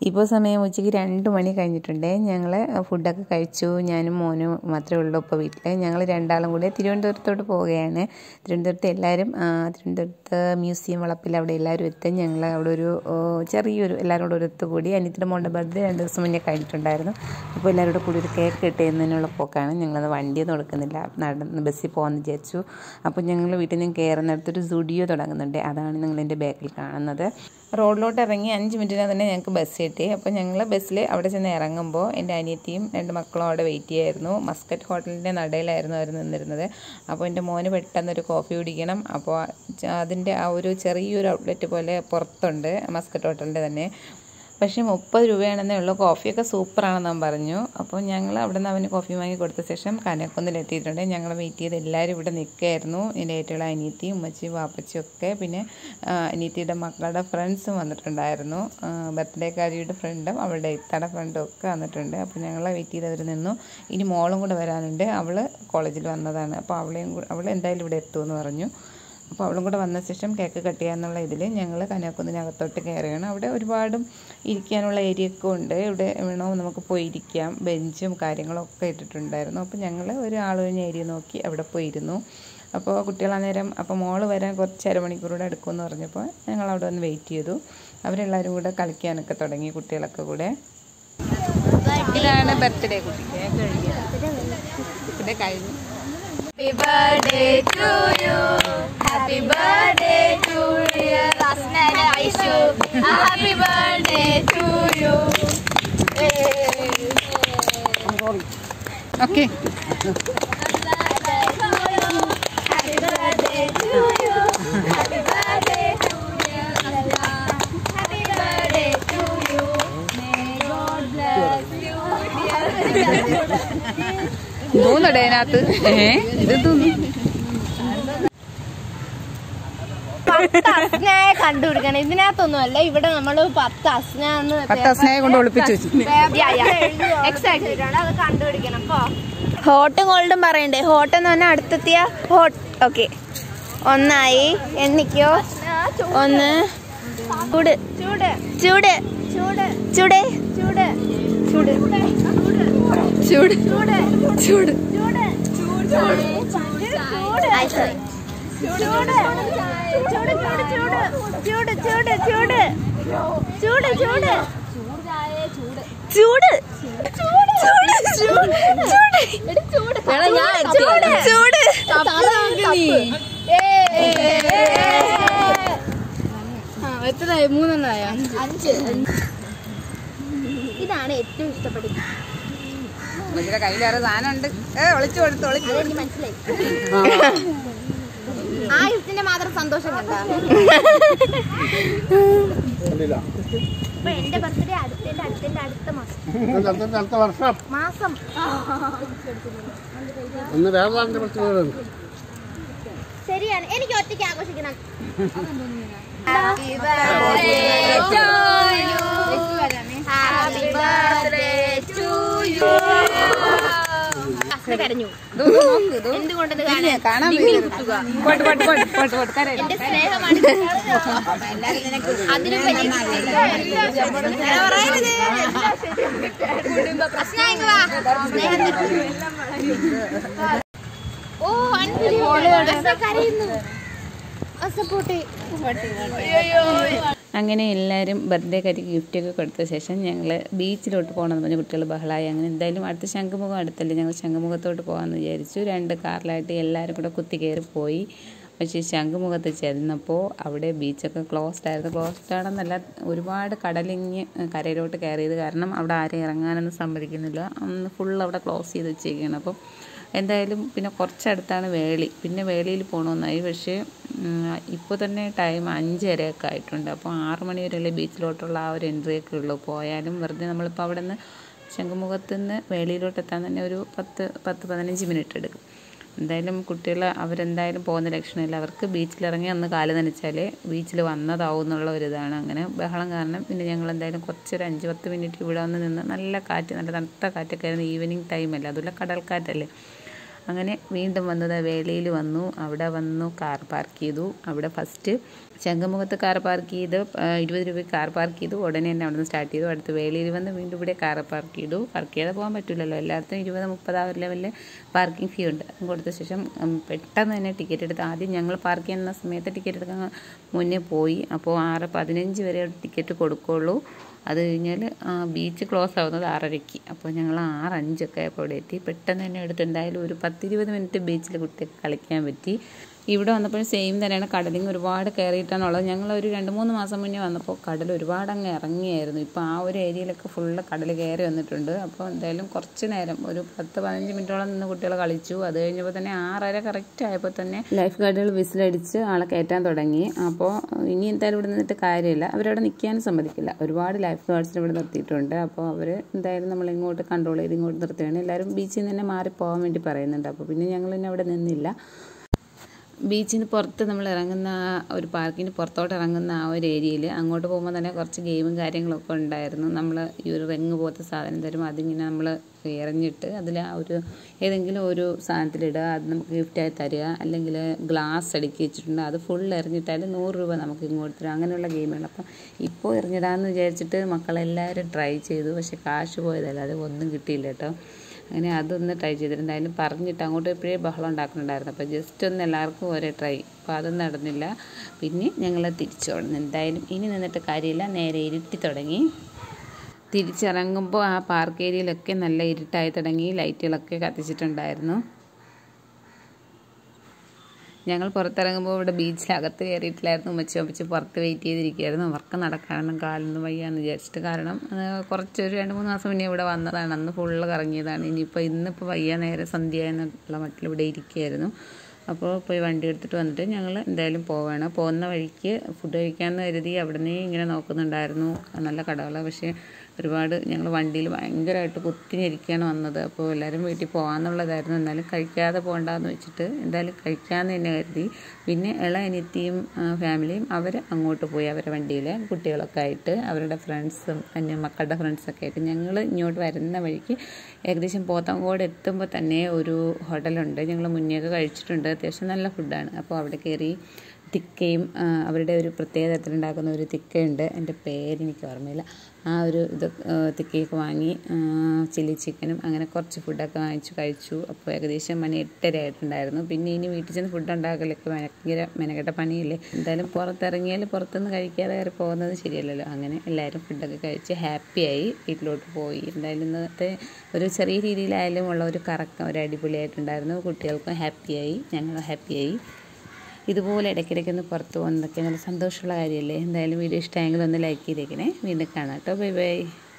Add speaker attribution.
Speaker 1: ഇപ്പോൾ സമയം ഉച്ചയ്ക്ക് 2 മണി കഴിഞ്ഞിട്ടുണ്ട്. ഞങ്ങൾ ഫുഡൊക്കെ കഴിച്ചു. ഞാനും മോനും മാത്രമേ ഉള്ളൂ ഇപ്പോൾ വീട്ടിൽ. ഞങ്ങൾ രണ്ടാളും കൂടെ തിരുവനന്തപുരത്തോട്ട് പോവുകയാണ്. തിരുവനന്തപുരത്ത് എല്ലാവരും തിരുവനന്തപുരത്ത് മ്യൂസിയം വളപ്പിൽ അവിടെ എല്ലാവരും എത്തും. ഞങ്ങൾ അവിടെ ഒരു ചെറിയൊരു എല്ലാവരും കൂടെ ഒരു ഒത്തുകൂടി. അനിയത്തിയുടെ മോളുടെ ബർത്ത്ഡേ 2 ദിവസം മുന്നേ കഴിഞ്ഞിട്ടുണ്ടായിരുന്നു. അപ്പോൾ എല്ലാവരും കൂടെ കൂടി ഒരു കേക്ക് കിട്ടുന്നതിനുള്ള പോക്കാണ്. ഞങ്ങളത് വണ്ടിയൊന്നും എടുക്കുന്നില്ല, നടന്ന് ബസ്സിൽ പോകാമെന്ന് വിചാരിച്ചു. അപ്പോൾ ഞങ്ങൾ വീട്ടിൽ നിന്ന് കയറുന്നിടത്തൊരു സ്റ്റുഡിയോ തുടങ്ങുന്നുണ്ട്. അതാണ് നിങ്ങളെൻ്റെ ബാക്കിൽ കാണുന്നത്. റോഡിലോട്ട് ഇറങ്ങി 5 മിനിറ്റിനകം തന്നെ ഞങ്ങൾക്ക് ബസ് കിട്ടി. അപ്പോൾ ഞങ്ങൾ ബസ്സിൽ അവിടെ ചെന്ന് ഇറങ്ങുമ്പോൾ എൻ്റെ അനിയത്തിയും 2 മക്കളും അവിടെ വെയിറ്റ് ചെയ്യായിരുന്നു. മസ്കറ്റ് ഹോട്ടലിൻ്റെ നടയിലായിരുന്നു അവർ നിന്നിരുന്നത്. അപ്പോൾ എൻ്റെ മോന് പെട്ടെന്നൊരു കോഫി കുടിക്കണം. അപ്പോൾ അതിൻ്റെ ആ ഒരു ചെറിയൊരു ഔട്ട്ലെറ്റ് പോലെ പുറത്തുണ്ട്, മസ്കറ്റ് ഹോട്ടലിൻ്റെ തന്നെ. പക്ഷേ 30 രൂപയാണെന്നേ ഉള്ളൂ. കോഫിയൊക്കെ സൂപ്പറാണെന്ന് അവൻ പറഞ്ഞു. അപ്പോൾ ഞങ്ങൾ അവിടെ നിന്ന് അവന് കോഫി വാങ്ങി കൊടുത്ത ശേഷം കനകുന്നിലെത്തിയിട്ടുണ്ട്. ഞങ്ങൾ വെയിറ്റ് ചെയ്ത് എല്ലാവരും ഇവിടെ നിൽക്കുകയായിരുന്നു. എൻ്റെ ഏറ്റവും അനിയത്തിയും ഉമ്മച്ചിയും വാപ്പച്ചിയും ഒക്കെ, പിന്നെ അനിയത്തിയുടെ മക്കളുടെ ഫ്രണ്ട്സും വന്നിട്ടുണ്ടായിരുന്നു. ബർത്ത്ഡേക്കാരിയുടെ ഫ്രണ്ടും അവളുടെ ഇത്തയുടെ ഫ്രണ്ടും ഒക്കെ വന്നിട്ടുണ്ട്. അപ്പോൾ ഞങ്ങൾ വെയിറ്റ് ചെയ്ത് അവർ നിന്നു. ഇനി മോളും കൂടെ വരാനുണ്ട്. അവൾ കോളേജിൽ വന്നതാണ്. അപ്പോൾ അവൾ എന്തായാലും ഇവിടെ എത്തുമെന്ന് പറഞ്ഞു. അപ്പോൾ അവളും കൂടെ വന്ന ശേഷം കേക്ക് കട്ട് ചെയ്യാന്നുള്ള ഇതിൽ ഞങ്ങൾ കന്യാകുന്നിനകത്തോട്ട് കയറുകയാണ്. അവിടെ ഒരുപാടും ഇരിക്കാനുള്ള ഏരിയ ഒക്കെ ഉണ്ട്. ഇവിടെ വേണോ നമുക്ക് പോയി ഇരിക്കാം. ബെഞ്ചും കാര്യങ്ങളൊക്കെ ഇട്ടിട്ടുണ്ടായിരുന്നു. അപ്പോൾ ഞങ്ങൾ ഒരു ആളൊഴിഞ്ഞ ഏരിയ നോക്കി അവിടെ പോയിരുന്നു. അപ്പോൾ കുട്ടികൾ അന്നേരം അപ്പോൾ മോള് വരാൻ കുറച്ച് അരമണിക്കൂറൂടെ എടുക്കുമെന്ന് പറഞ്ഞപ്പോൾ ഞങ്ങൾ അവിടെ വന്ന് വെയിറ്റ് ചെയ്തു. അവരെല്ലാവരും കൂടെ കളിക്കാനൊക്കെ തുടങ്ങി, കുട്ടികളൊക്കെ കൂടെ. ഇതാണ് ബർത്ത്ഡേ കുട്ടിയുടെ കഴിഞ്ഞു.
Speaker 2: Happy birthday to you. Happy birthday to you. Rasnala Aishu. Happy birthday to you.
Speaker 1: Okay.
Speaker 2: Happy birthday to you. Happy birthday to you. Happy birthday to you. May God bless you, dear.
Speaker 1: തോന്നടേ അതിനകത്ത് ഇത് തോന്നുന്നു.
Speaker 2: 10 അസ്നയെ കണ്ടുപിടിക്കണം. ഇതിനകത്തൊന്നും അല്ല, ഇവിടെ നമ്മള് 10
Speaker 1: അസ്നയെ കൊണ്ട് ഒളിപ്പിച്ചു വെച്ചു.
Speaker 2: അത് കണ്ടുപിടിക്കണം. അപ്പൊ ഹോട്ടും ഗോൾഡും പറയണ്ടേ? ഹോട്ട് എന്ന് പറഞ്ഞാൽ അടുത്തെത്തിയ ഹോട്ട്. ഓക്കെ, 1 ആയി. എന്നിക്കോ 1. ചൂട് ചൂട് ചൂട് ചൂട് ചൂട് ചൂട് ചൂട് ചൂട് ചൂട് ചൂട്
Speaker 3: എത്രയായി? 3
Speaker 2: 5. ഇതാണ് ഏറ്റവും ഇഷ്ടപ്പെട്ടത്.
Speaker 1: കയ്യിലേറെ സാധനം ഉണ്ട്. ഒളിച്ചു കൊടുത്തു.
Speaker 2: അതെനിക്ക് മനസ്സിലായി. ആ യുദ്ധത്തിന്റെ മാത്രം സന്തോഷം കണ്ട. അപ്പൊ എന്റെ ബർത്ത്ഡേ അടുത്ത മാസം. ശരിയാണ്, എനിക്ക് ഒറ്റയ്ക്ക് ആഘോഷിക്കണം. Happy birthday to you. Happy birthday to you. കരഞ്ഞു. എന്തുകൊണ്ടെന്ന്
Speaker 1: കാണാൻ
Speaker 2: എന്റെ സ്നേഹമാണ്. അതിനും കരയുന്നു.
Speaker 1: അങ്ങനെ എല്ലാവരും ബർത്ത്ഡേക്കാർക്ക് ഗിഫ്റ്റൊക്കെ കൊടുത്ത ശേഷം ഞങ്ങൾ ബീച്ചിലോട്ട് പോകണമെന്ന് പറഞ്ഞ് കുട്ടികൾ ബഹളായി. അങ്ങനെ എന്തായാലും അടുത്ത ശംഖുമുഖം അടുത്തല്ലേ, ഞങ്ങൾ ശംഖുമുഖത്തോട്ട് പോകാമെന്ന് വിചാരിച്ചു. 2 കാറിലായിട്ട് എല്ലാവരും കൂടെ കുത്തി കയറി പോയി. പക്ഷേ ശംഖുമുഖത്ത് ചെന്നപ്പോൾ അവിടെ ബീച്ചൊക്കെ ക്ലോസ്ഡ് ആയിരുന്നു. ക്ലോസ്ഡ് ആണെന്നല്ല, ഒരുപാട് കടലിങ്ങ് കരയിലോട്ട് കയറിയത് കാരണം അവിടെ ആരും ഇറങ്ങാനൊന്നും സമ്മതിക്കുന്നില്ല. ഫുൾ അവിടെ ക്ലോസ് ചെയ്ത് വെച്ചേക്കുകയാണ്. അപ്പോൾ എന്തായാലും പിന്നെ കുറച്ചടുത്താണ് വേളി. പിന്നെ വേളിയിൽ പോകണമെന്നായി. പക്ഷേ ഇപ്പോൾ തന്നെ ടൈം 5:30 ആയിട്ടുണ്ട്. അപ്പോൾ 6 മണി വരെയല്ലേ ബീച്ചിലോട്ടുള്ള ആ ഒരു എൻട്രിയൊക്കെ ഉള്ളൂ. പോയാലും വെറുതെ നമ്മളിപ്പോൾ അവിടെ നിന്ന് ശംഖുമുഖത്ത് നിന്ന് വേളിയിലോട്ട് എത്താൻ തന്നെ ഒരു 10-15 മിനിറ്റ് എടുക്കും. എന്തായാലും കുട്ടികൾ അവരെന്തായാലും പോകുന്ന ലക്ഷണമില്ല. അവർക്ക് ബീച്ചിലിറങ്ങി ഒന്ന് കാല് നനച്ചാലേ ബീച്ചിൽ വന്നതാവും എന്നുള്ള ഒരിതാണ്. അങ്ങനെ ബഹളം കാരണം പിന്നെ ഞങ്ങൾ എന്തായാലും കുറച്ചൊരു 5-10 മിനിറ്റ് ഇവിടെ വന്ന് നിന്ന് നല്ല കാറ്റ്, നല്ല തണുത്ത കാറ്റൊക്കെ ആയിരുന്നു. ഈവനിങ് ടൈമല്ലേ, അതുപോലെ കടൽക്കാറ്റല്ലേ. അങ്ങനെ വീണ്ടും വന്നത് വേളയിൽ വന്നു. അവിടെ വന്നു കാർ പാർക്ക് ചെയ്തു. അവിടെ ഫസ്റ്റ് ശംഖുമുഖത്ത് കാർ പാർക്ക് ചെയ്ത് 20 രൂപയ്ക്ക് കാർ പാർക്ക് ചെയ്തു. ഉടനെ തന്നെ അവിടെ നിന്ന് സ്റ്റാർട്ട് ചെയ്തു. അടുത്ത് വേളയിൽ വന്ന് വീണ്ടും ഇവിടെ കാർ പാർക്ക് ചെയ്തു. പാർക്ക് ചെയ്താൽ പോകാൻ പറ്റില്ലല്ലോ, എല്ലായിടത്തും 20-30 ആ ഒരു ലെവലിൽ പാർക്കിംഗ് ഫീ ഉണ്ട്. കൊടുത്ത ശേഷം പെട്ടെന്ന് തന്നെ ടിക്കറ്റ് എടുത്ത്, ആദ്യം ഞങ്ങൾ പാർക്ക് ചെയ്യുന്ന സമയത്ത് ടിക്കറ്റ് എടുക്കാൻ മുന്നേ പോയി. അപ്പോൾ 6:15 വരെ ടിക്കറ്റ് കൊടുക്കുള്ളൂ. അത് കഴിഞ്ഞാൽ ബീച്ച് ക്ലോസ് ആവുന്നത് 6:30-ക്ക്. അപ്പോൾ ഞങ്ങൾ 6:05 ആയപ്പോൾ അവിടെ എത്തി. പെട്ടെന്ന് തന്നെ എടുത്ത് എന്തായാലും ഒരു 10-20 മിനിറ്റ് ബീച്ചിൽ കുട്ടികൾക്ക് കളിക്കാൻ പറ്റി. ഇവിടെ വന്നപ്പോൾ സെയിം തന്നെയാണ്, കടലിങ് ഒരുപാട് കയറിയിട്ടാണുള്ളത്. ഞങ്ങളൊരു 2-3 മാസം മുന്നേ വന്നപ്പോൾ കടൽ ഒരുപാട് അങ്ങ് ഇറങ്ങിയായിരുന്നു. ഇപ്പോൾ ആ ഒരു ഏരിയയിലൊക്കെ ഫുള്ള് കടൽ കയറി വന്നിട്ടുണ്ട്. അപ്പോൾ എന്തായാലും കുറച്ച് നേരം ഒരു 10-15 മിനിറ്റോളം നിന്ന് കുട്ടികൾ കളിച്ചു. അത് കഴിഞ്ഞപ്പോൾ തന്നെ 6:30 കറക്റ്റ് ആയപ്പോൾ തന്നെ ലൈഫ് ഗാർഡുകൾ വിസിലടിച്ച് ആളെ കയറ്റാൻ തുടങ്ങി. അപ്പോൾ ഇനി എന്തായാലും ഇവിടെ നിന്നിട്ട് കാര്യമില്ല, അവരവിടെ നിൽക്കാനും സമ്മതിക്കില്ല. ഒരുപാട് ലൈഫ് ഗാർഡ്സിനെ ഇവിടെ നിർത്തിയിട്ടുണ്ട്. അപ്പോൾ അവർ എന്തായാലും നമ്മളിങ്ങോട്ട് കൺട്രോൾ ചെയ്ത് ഇങ്ങോട്ട് നിർത്തുകയാണ്. എല്ലാവരും ബീച്ചിൽ നിന്ന് തന്നെ മാറിപ്പോകാൻ വേണ്ടി പറയുന്നുണ്ട്. അപ്പോൾ പിന്നെ ഞങ്ങൾ തന്നെ അവിടെ നിന്നില്ല. ബീച്ചിന് പുറത്ത് നമ്മൾ ഇറങ്ങുന്ന ഒരു പാർക്കിന് പുറത്തോട്ട് ഇറങ്ങുന്ന ആ ഒരു ഏരിയയിൽ അങ്ങോട്ട് പോകുമ്പോൾ തന്നെ കുറച്ച് ഗെയിമും കാര്യങ്ങളൊക്കെ ഉണ്ടായിരുന്നു. നമ്മൾ ഈ ഒരു റിങ് പോലത്തെ സാധനം തരും, അതിങ്ങനെ നമ്മൾ എറിഞ്ഞിട്ട് അതിൽ ആ ഒരു ഏതെങ്കിലും ഒരു സാധനത്തിലിടുക, അത് നമുക്ക് ഗിഫ്റ്റായി തരിക. അല്ലെങ്കിൽ ഗ്ലാസ് അടുക്കി വെച്ചിട്ടുണ്ട്, അത് ഫുൾ എറിഞ്ഞിട്ടാൽ 100 രൂപ നമുക്ക് ഇങ്ങോട്ട് തരും. അങ്ങനെയുള്ള ഗെയിമുകൾ. അപ്പം ഇപ്പോൾ എറിഞ്ഞിടാമെന്ന് വിചാരിച്ചിട്ട് മക്കളെല്ലാവരും ട്രൈ ചെയ്തു. പക്ഷേ കാശ് പോയതല്ല, അത് ഒന്നും കിട്ടിയില്ല കേട്ടോ. അങ്ങനെ അതൊന്ന് ട്രൈ ചെയ്തിട്ടുണ്ടായാലും പറഞ്ഞിട്ട് അങ്ങോട്ട് എപ്പോഴേ ബഹളം ഉണ്ടാക്കുന്നുണ്ടായിരുന്നു. അപ്പോൾ ജസ്റ്റ് ഒന്ന് എല്ലാവർക്കും ഒരേ ട്രൈ. അപ്പോൾ അതൊന്നും നടന്നില്ല. പിന്നെ ഞങ്ങൾ തിരിച്ചോടുന്നു. എന്തായാലും ഇനി നിന്നിട്ട് കാര്യമില്ല, നേരെ ഇരുട്ടി തുടങ്ങി. തിരിച്ചിറങ്ങുമ്പോൾ ആ പാർക്ക് ഏരിയയിലൊക്കെ നല്ല ഇരുട്ടായി തുടങ്ങി. ലൈറ്റുകളൊക്കെ കത്തിച്ചിട്ടുണ്ടായിരുന്നു. ഞങ്ങൾ പുറത്തിറങ്ങുമ്പോൾ ഇവിടെ ബീച്ചിലകത്ത് കയറിയിട്ടില്ലായിരുന്നു. ഉമ്മച്ചി പുറത്ത് വെയിറ്റ് ചെയ്തിരിക്കുകയായിരുന്നു. അവർക്ക് നടക്കാനൊന്നും കാലൊന്നും വയ്യാന്ന് വിചാരിച്ചിട്ട്. കാരണം കുറച്ചൊരു 2-3 മാസം മുന്നേ ഇവിടെ വന്നതാണ്. അന്ന് ഫുള്ള് കറങ്ങിയതാണ്. ഇന്നിപ്പോൾ വയ്യ, നേരെ സന്ധ്യ എന്നുള്ള മട്ടിൽ ഇവിടെ ഇരിക്കുകയായിരുന്നു. അപ്പോൾ പോയി വണ്ടി എടുത്തിട്ട് വന്നിട്ട് ഞങ്ങൾ എന്തായാലും പോവുകയാണ്. പോകുന്ന വഴിക്ക് ഫുഡ് കഴിക്കാമെന്ന് കരുതി അവിടെ നിന്ന് ഇങ്ങനെ നോക്കുന്നുണ്ടായിരുന്നു നല്ല കടകൾ. പക്ഷേ ഒരുപാട് ഞങ്ങൾ വണ്ടിയിൽ ഭയങ്കരമായിട്ട് കുത്തിഞ്ഞിരിക്കുകയാണ് വന്നത്. അപ്പോൾ എല്ലാവരും വീട്ടിൽ പോകാമെന്നുള്ളതായിരുന്നു. എന്നാലും കഴിക്കാതെ പോകണ്ടെന്ന് വെച്ചിട്ട് എന്തായാലും കഴിക്കാമെന്ന് തന്നെ കരുതി. പിന്നെ അനിയത്തിയും ഫാമിലിയും അവർ അങ്ങോട്ട് പോയി, അവരുടെ വണ്ടിയിൽ കുട്ടികളൊക്കെ ആയിട്ട് അവരുടെ ഫ്രണ്ട്സും മക്കളുടെ ഫ്രണ്ട്സൊക്കെ ആയിട്ട്. ഞങ്ങൾ ഇങ്ങോട്ട് വരുന്ന വഴിക്ക് ഏകദേശം പോത്തങ്കോട് എത്തുമ്പോൾ തന്നെ ഒരു ഹോട്ടലുണ്ട്. ഞങ്ങൾ മുന്നേയൊക്കെ കഴിച്ചിട്ടുണ്ട്, അത്യാവശ്യം നല്ല ഫുഡാണ്. അപ്പോൾ അവിടെ കയറി തിക്കയും അവരുടെ ഒരു പ്രത്യേക തരത്തിലുണ്ടാക്കുന്ന ഒരു തിക്കയുണ്ട്, എൻ്റെ പേരെനിക്ക് ഓർമ്മയില്ല. ആ ഒരു തിക്കയൊക്കെ വാങ്ങി, ചില്ലി ചിക്കനും അങ്ങനെ കുറച്ച് ഫുഡൊക്കെ വാങ്ങിച്ചു കഴിച്ചു. അപ്പോൾ ഏകദേശം മണി 8:30 ആയിട്ടുണ്ടായിരുന്നു. പിന്നെ ഇനി വീട്ടിൽ ചെന്ന് ഫുഡ് ഉണ്ടാക്കലൊക്കെ ഭയങ്കര മെനക്കെട്ട പണിയില്ലേ. എന്തായാലും പുറത്തിറങ്ങിയാൽ പുറത്തുനിന്ന് കഴിക്കാതെ കയറി പോകുന്നത് ശരിയല്ലല്ലോ. അങ്ങനെ എല്ലാവരും ഫുഡൊക്കെ കഴിച്ച് ഹാപ്പിയായി വീട്ടിലോട്ട് പോയി. എന്തായാലും ഇന്നത്തെ ഒരു ചെറിയ രീതിയിലായാലും ഉള്ള ഒരു കറക്കം ഒരു അടിപൊളിയായിട്ടുണ്ടായിരുന്നു. കുട്ടികൾക്കും ഹാപ്പിയായി, ഞങ്ങളും ഹാപ്പിയായി. ഇതുപോലെ ഇടയ്ക്കിടയ്ക്കൊന്ന് പുറത്ത് പോകുന്നതൊക്കെ നല്ല സന്തോഷമുള്ള കാര്യമല്ലേ. എന്തായാലും വീഡിയോ ഇഷ്ടമായെങ്കിൽ ഒന്ന് ലൈക്ക് ചെയ്തേക്കണേ. വീണ്ടും കാണാം കേട്ടോ. Bye by.